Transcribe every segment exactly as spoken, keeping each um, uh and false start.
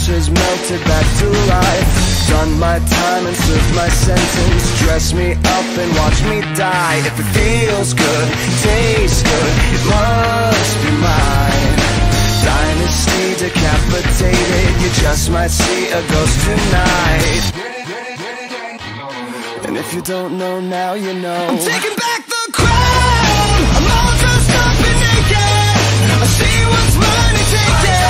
ashes melted back to life. Done my time and served my sentence. Dress me up and watch me die. If it feels good, tastes good, it must be mine. Dynasty decapitated, you just might see a ghost tonight. And if you don't know now, you know. I'm taking back the crown. I'm all dressed up and naked. I see what's mine and take it.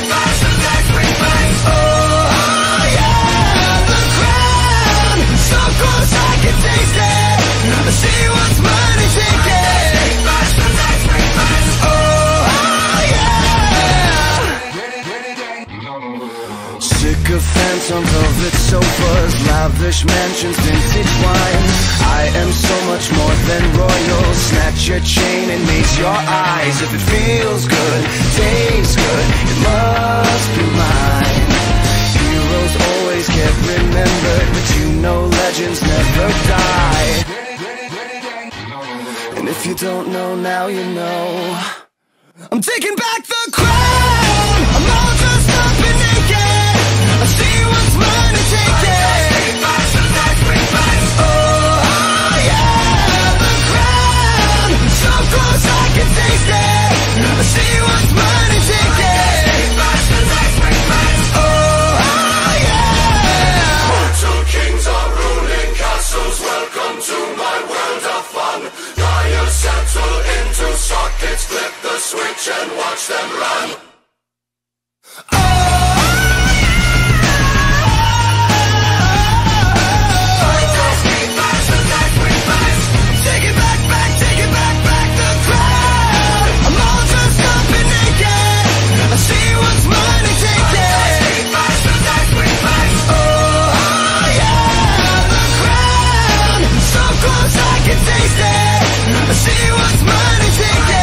Oh, oh yeah, the crown. So close I can taste it. I see what's mine and take it. Oh, oh yeah. Sycophants on velvet sofas, lavish mansions, vintage wine. I am so much more than royal. Snatch your chain and meet your eyes. If it feels good, tastes good, it must be mine. Heroes always get remembered, but you know legends never die. And if you don't know now, you know. I'm taking back the crown. I'm all dressed up and naked. I see what's mine and take it. Oh, oh yeah, the crown. So close I can taste it. I see what's mine and take it. Oh, oh yeah. Mortal kings are ruling castles. Welcome to my world of fun. Dials settle into sockets. Flip the switch and watch them run. I see what's mine and take it.